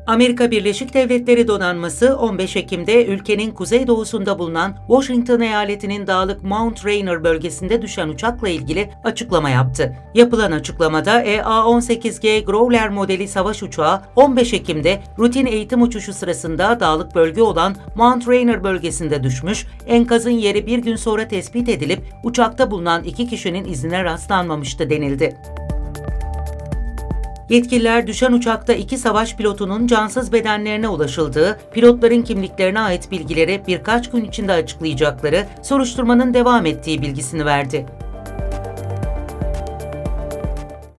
Amerika Birleşik Devletleri Donanması 15 Ekim'de ülkenin kuzeydoğusunda bulunan Washington eyaletinin dağlık Mount Rainier bölgesinde düşen uçakla ilgili açıklama yaptı. Yapılan açıklamada EA-18G Growler modeli savaş uçağı 15 Ekim'de rutin eğitim uçuşu sırasında dağlık bölge olan Mount Rainier bölgesinde düşmüş, enkazın yeri bir gün sonra tespit edilip uçakta bulunan 2 kişinin izine rastlanmamıştı denildi. Yetkililer düşen uçakta 2 savaş pilotunun cansız bedenlerine ulaşıldığı, pilotların kimliklerine ait bilgileri birkaç gün içinde açıklayacakları, soruşturmanın devam ettiği bilgisini verdi.